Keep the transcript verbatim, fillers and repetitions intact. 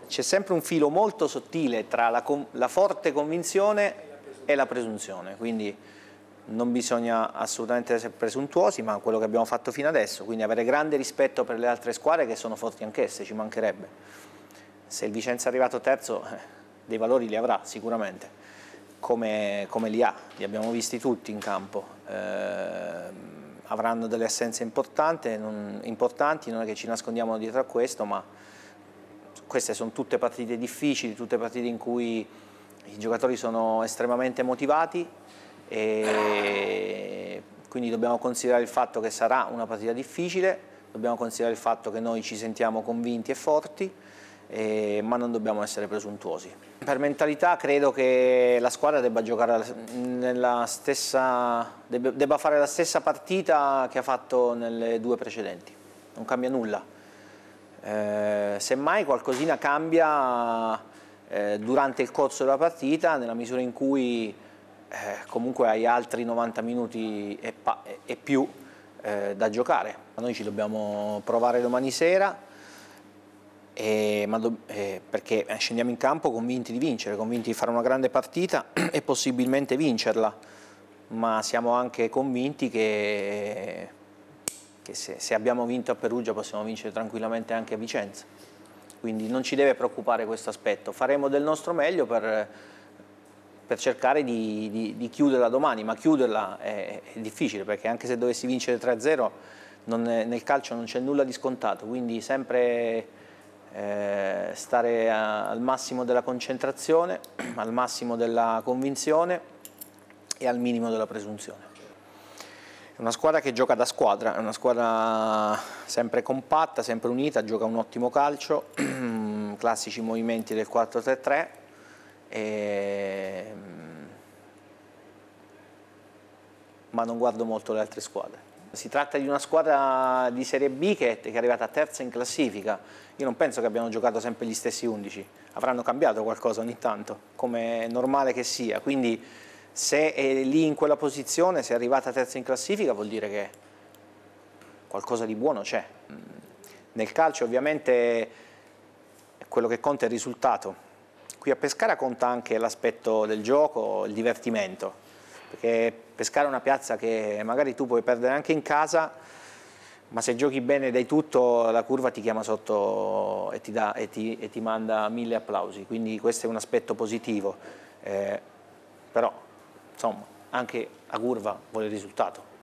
c'è sempre un filo molto sottile tra la, la forte convinzione e la presunzione, quindi non bisogna assolutamente essere presuntuosi, ma quello che abbiamo fatto fino adesso, quindi avere grande rispetto per le altre squadre che sono forti anch'esse, ci mancherebbe. Se il Vicenza è arrivato terzo, eh, dei valori li avrà sicuramente, come, come li ha, li abbiamo visti tutti in campo. Eh, avranno delle assenze importanti non, importanti, non è che ci nascondiamo dietro a questo, ma queste sono tutte partite difficili, tutte partite in cui i giocatori sono estremamente motivati, e quindi dobbiamo considerare il fatto che sarà una partita difficile, dobbiamo considerare il fatto che noi ci sentiamo convinti e forti, eh, ma non dobbiamo essere presuntuosi. Per mentalità credo che la squadra debba giocare nella stessa, debba fare la stessa partita che ha fatto nelle due precedenti, non cambia nulla. Eh, semmai qualcosina cambia eh, durante il corso della partita, nella misura in cui eh, comunque hai altri novanta minuti e, e più eh, da giocare. Noi ci dobbiamo provare domani sera, eh, ma do, eh, perché scendiamo in campo convinti di vincere, convinti di fare una grande partita e possibilmente vincerla, ma siamo anche convinti che, che se, se abbiamo vinto a Perugia possiamo vincere tranquillamente anche a Vicenza, quindi non ci deve preoccupare questo aspetto. Faremo del nostro meglio per, per cercare di, di, di chiuderla domani, ma chiuderla è, è difficile, perché anche se dovessi vincere tre a zero nel calcio non c'è nulla di scontato, quindi sempre eh, stare a, al massimo della concentrazione, al massimo della convinzione e al minimo della presunzione. È una squadra che gioca da squadra, è una squadra sempre compatta, sempre unita, gioca un ottimo calcio, classici movimenti del quattro tre tre, e... ma non guardo molto le altre squadre. Si tratta di una squadra di Serie B che è arrivata terza in classifica. Io non penso che abbiano giocato sempre gli stessi undici, avranno cambiato qualcosa ogni tanto, come è normale che sia, quindi se è lì in quella posizione, se è arrivata terza in classifica, vuol dire che qualcosa di buono c'è. Nel calcio ovviamente quello che conta è il risultato. Qui a Pescara conta anche l'aspetto del gioco, il divertimento, perché Pescara è una piazza che magari tu puoi perdere anche in casa, ma se giochi bene dai tutto, la curva ti chiama sotto e ti, dà, e ti, e ti manda mille applausi, quindi questo è un aspetto positivo, eh, però insomma anche la curva vuole il risultato.